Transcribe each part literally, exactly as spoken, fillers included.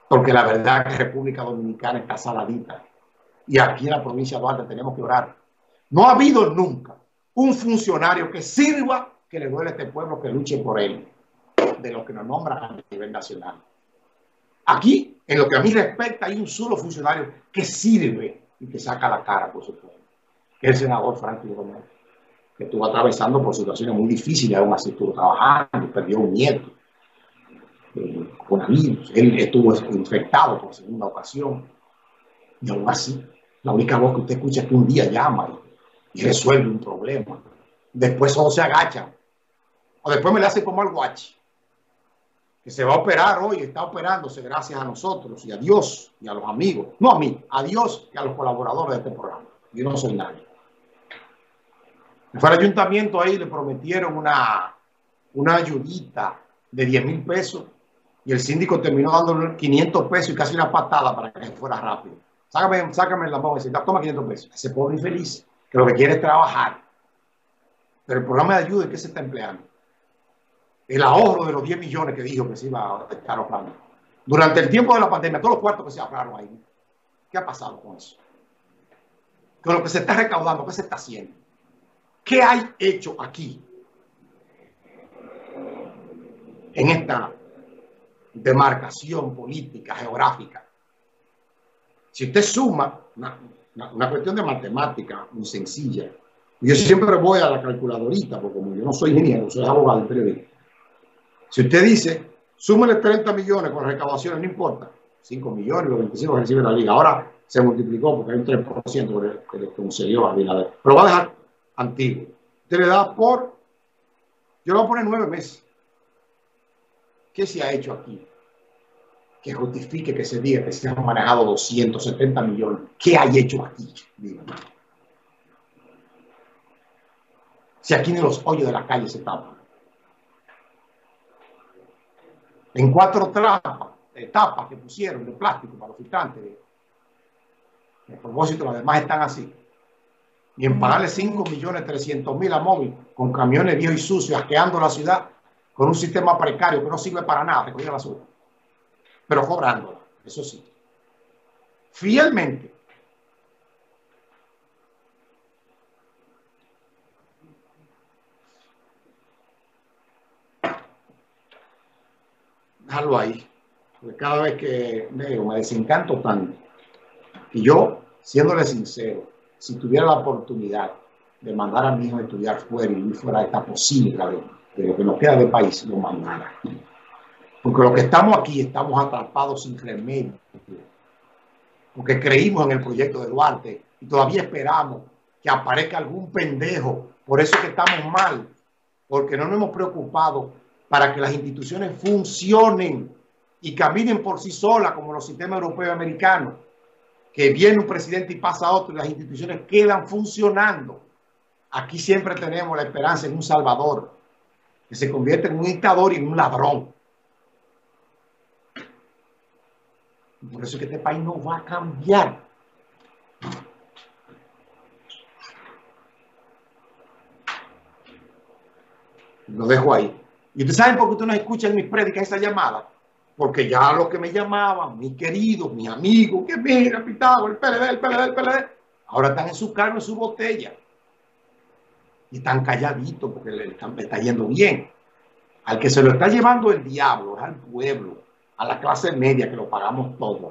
porque la verdad es que República Dominicana está saladita. Y aquí en la provincia de Duarte tenemos que orar. No ha habido nunca un funcionario que sirva, que le duele a este pueblo, que luche por él, de los que nos nombran a nivel nacional. Aquí, en lo que a mí respecta, hay un solo funcionario que sirve y que saca la cara por su pueblo, que es el senador Franklin Romero, que estuvo atravesando por situaciones muy difíciles, aún así estuvo trabajando, perdió un nieto eh, con virus, él estuvo infectado por segunda ocasión, y aún así, la única voz que usted escucha es que un día llama y, y resuelve un problema. Después solo se agachan, o después me le hacen como al guachi, que se va a operar hoy, está operándose gracias a nosotros y a Dios y a los amigos, no a mí, a Dios y a los colaboradores de este programa. Yo no soy nadie. Fue al ayuntamiento ahí, le prometieron una, una ayudita de diez mil pesos y el síndico terminó dándole quinientos pesos y casi una patada para que fuera rápido. Sácame, sácame la mano y dice, toma quinientos pesos. Ese pobre infeliz que lo que quiere es trabajar. Pero el programa de ayuda, ¿en qué se está empleando? El ahorro de los diez millones que dijo que se iba a estar ahorrando. Durante el tiempo de la pandemia, todos los cuartos que se ahorraron ahí. ¿Qué ha pasado con eso? Con lo que se está recaudando, ¿qué se está haciendo? ¿Qué hay hecho aquí? En esta demarcación política, geográfica. Si usted suma, una, una, una cuestión de matemática muy sencilla, yo siempre voy a la calculadorita, porque como yo no soy ingeniero, soy abogado y periodista. Si usted dice, súmele treinta millones con recaudaciones, no importa, cinco millones, los veinticinco que recibe la liga. Ahora se multiplicó porque hay un tres por ciento que le concedió a Abinader. Pero va a dejar antiguo. Usted le da por, yo le voy a poner nueve meses. ¿Qué se ha hecho aquí? Que justifique que se diga que se han manejado doscientos setenta millones. ¿Qué hay hecho aquí? Dígame. Si aquí ni los hoyos de la calle se tapan. En cuatro tapas, etapas que pusieron de plástico para los filtrantes. A propósito, las demás están así. Y en pagarle cinco millones trescientos mil a móvil con camiones viejos y sucios, asqueando la ciudad con un sistema precario que no sirve para nada, recoger basura. Pero cobrándola, eso sí. Fielmente. Déjalo ahí. Porque cada vez que leo me desencanto tanto. Y yo, siéndole sincero, si tuviera la oportunidad de mandar a mi hijo a estudiar fuera y fuera de esta posible de, de lo que nos queda de país, lo mandara. Porque los que estamos aquí estamos atrapados sin remedio. Porque creímos en el proyecto de Duarte y todavía esperamos que aparezca algún pendejo. Por eso es que estamos mal. Porque no nos hemos preocupado para que las instituciones funcionen y caminen por sí solas como los sistemas europeos y americanos. Que viene un presidente y pasa otro y las instituciones quedan funcionando. Aquí siempre tenemos la esperanza en un salvador que se convierte en un dictador y en un ladrón. Y por eso es que este país no va a cambiar. Lo dejo ahí. Y ustedes saben por qué ustedes no escuchan mis prédicas, esa llamada. Porque ya los que me llamaban, mis queridos, mis amigos, que mira, Pitágoras, el P L D, el P L D, el P L D, ahora están en su carro, en su botella. Y están calladitos porque le, están, le está yendo bien. Al que se lo está llevando el diablo es al pueblo, a la clase media, que lo pagamos todo.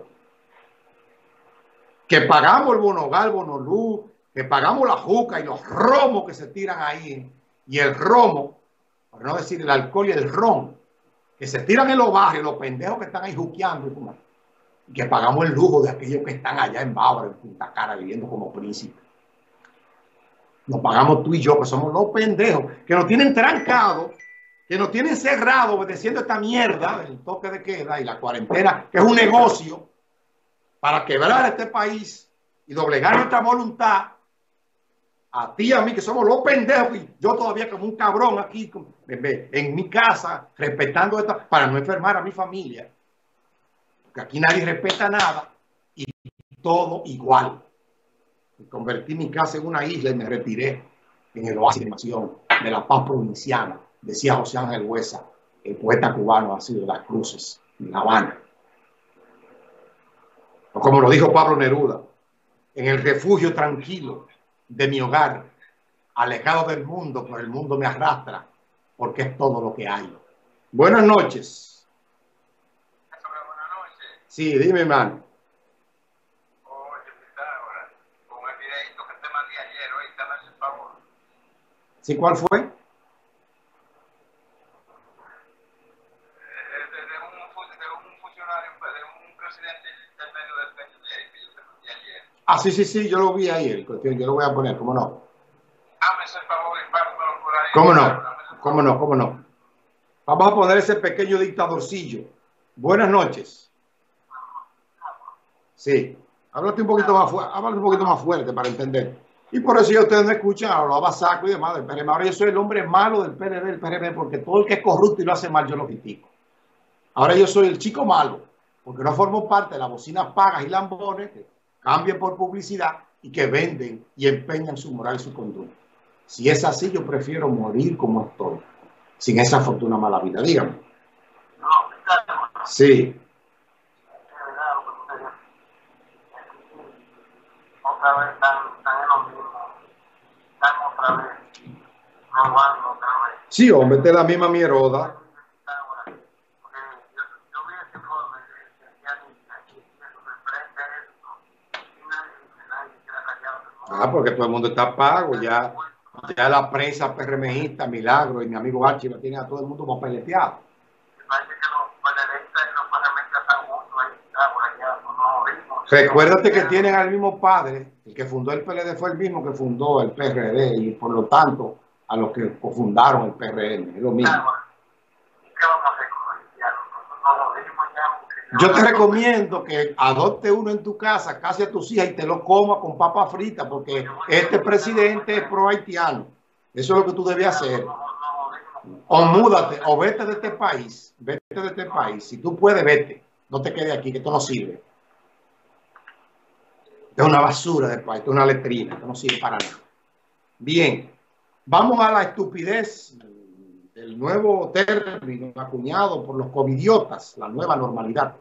Que pagamos el bonogal, bonoluz, que pagamos la juca y los romos que se tiran ahí. Y el romo, por no decir el alcohol y el ron, que se tiran en los barrios, los pendejos que están ahí juqueando, y que pagamos el lujo de aquellos que están allá en Bávaro, en Punta Cana, viviendo como príncipes. Nos pagamos tú y yo, que somos los pendejos, que nos tienen trancados, que nos tienen cerrados obedeciendo esta mierda del toque de queda y la cuarentena, que es un negocio para quebrar este país y doblegar nuestra voluntad. A ti y a mí, que somos los pendejos, y yo todavía como un cabrón aquí en mi casa, respetando esto, para no enfermar a mi familia. Porque aquí nadie respeta nada y todo igual. Convertí mi casa en una isla y me retiré en el oasis de nación de la paz provinciana, decía José Ángel Huesa, el poeta cubano así de las Cruces, en La Habana. como lo dijo Pablo Neruda, en el refugio tranquilo de mi hogar, alejado del mundo, pero el mundo me arrastra, porque es todo lo que hay. Buenas noches. Buenas noches. Sí, dime, hermano. Oye, ahora, con el videito que te mandé ayer, hoy, dame ese favor. ¿Sí, cuál fue? De, de, de, un, de un funcionario, de un presidente del medio del P N D que yo te mandé ayer. Ah, sí, sí, sí, yo lo vi ayer, yo lo voy a poner, ¿cómo no? Dame ese favor y pármelo por ahí. ¿Cómo no? ¿Cómo no? ¿Cómo no? Vamos a poner ese pequeño dictadorcillo. Buenas noches. Sí, háblate un poquito más fuerte, háblate un poquito más fuerte para entender. Y por eso ya ustedes me escuchan, hablaba saco y demás del P R M. Ahora yo soy el hombre malo del P R D, del P R M, porque todo el que es corrupto y lo hace mal, yo lo critico. Ahora yo soy el chico malo, porque no formo parte de las bocinas pagas y lambones que cambian por publicidad y que venden y empeñan su moral y su conducta. Si es así, yo prefiero morir como estoy, sin esa fortuna mala vida. Dígame. No, claro. Sí. Otra vez están, están en lo mismo, están otra vez robando otra vez. Sí, hombre, te la misma mierda. Porque yo, yo vi ese informe de aquí, eso referente a eso, y nadie dice, nadie queda callado. Ah, porque todo el mundo está pago, ya, ya la prensa PRMista, Milagro y mi amigo Archie lo tienen a todo el mundo más peleteado. Parece que los panelistas y los panelistas están juntos ahí, por allá, no nos oímos. Recuérdate que tienen al mismo padre, el que fundó el P L D fue el mismo que fundó el P R D y por lo tanto a los que fundaron el P R M, es lo mismo. ¿Qué vamos a hacer con el diálogo? Nos lo dijimos ya. Yo te recomiendo que adopte uno en tu casa, casi a tus hijas y te lo comas con papa frita, porque este presidente es pro haitiano. Eso es lo que tú debes hacer. O múdate, o vete de este país, vete de este país. Si tú puedes, vete. No te quedes aquí, que esto no sirve. Es una basura de país, es una letrina, esto no sirve para nada. Bien, vamos a la estupidez del nuevo término acuñado por los covidiotas, la nueva normalidad.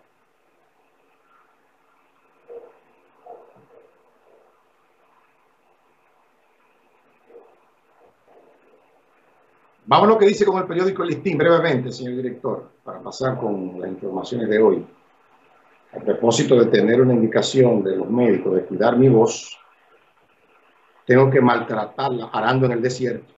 Vamos a lo que dice con el periódico El Listín, brevemente, señor director, para pasar con las informaciones de hoy. A propósito de tener una indicación de los médicos de cuidar mi voz, tengo que maltratarla arando en el desierto.